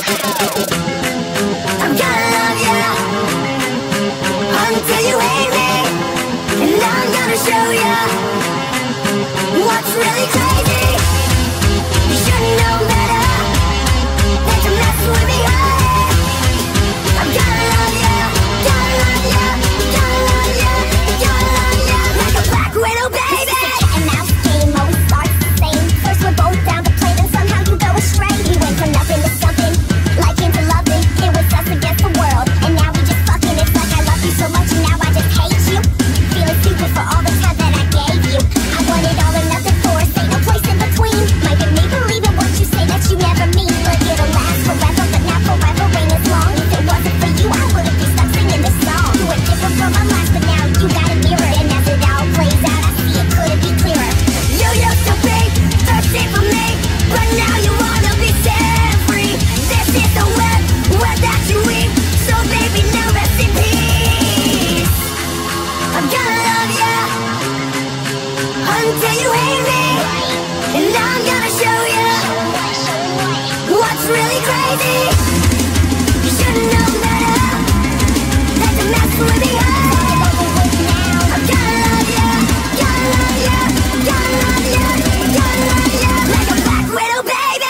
I'm gonna love you until you hate me, and I'm gonna show you what's really crazy. You should've known better than to mess with me, honey. I'm gonna love you, gonna love you, gonna love you, gonna love you like a black widow, baby. This is a cat and mouse game, always starts the same. First we're both down to play, then somehow you go astray. We went from nothing to something, like into loving. It was us against the world, and now we just fucking. It's like I love you so much, and now I just hate you. Feeling stupid for all the time that I gave you. I wanted all or nothing for us, ain't no place in between. Might get me believing what you say that you never mean. But it'll last forever, but not forever ain't as long. If it wasn't for you, I wouldn't be stuck singing this song. You were different from my last, but now you got a mirror. And as it all plays out, I see it couldn't be clearer. You used to be thirsty for me, but now you wanna be set free. This is the web that you weave, so baby, now rest in peace. I'm gonna love you until you hate me, and I'm gonna show you what's really crazy. You should've known better than to mess with me, honey. I'm gonna love you, gonna love you, gonna love you, gonna love you like a black widow, baby.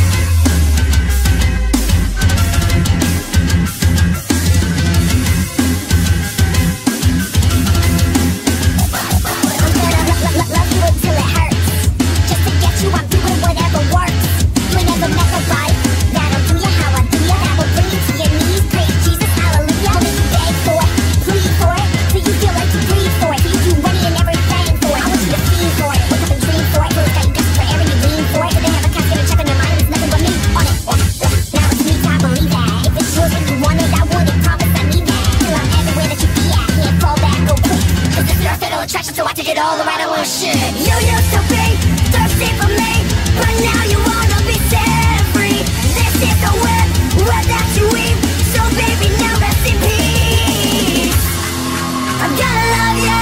Love you until it hurts. Just to get you, I'm doing whatever works. You ain't never met nobody that'll do you how I do you. That will bring you to your knees. Praise Jesus, hallelujah. Make you beg for it, plead for it, till you feel like you breathe for it. Till you do money and everything for it. I want you to feed for it, wake up and dream for it. Till it's got you desperate for air and you lean for it. Till they have a casket and check on your mind, there's nothing but me on it. Now it's me, I believe that. If it's yours and you want it, I wouldn't promise I need that. Till I'm everywhere that you be at, can't fall back, go quick. Cause this is our fatal attraction, so I take it all around, I want shit. You used to be thirsty for me, but now you wanna be set free. This is the web that you weave, so baby, now rest in peace. I'm gonna love you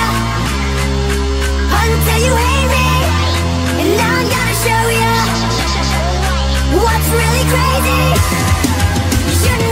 until you hate me, and now I'm gonna show you what's really crazy. You shouldn't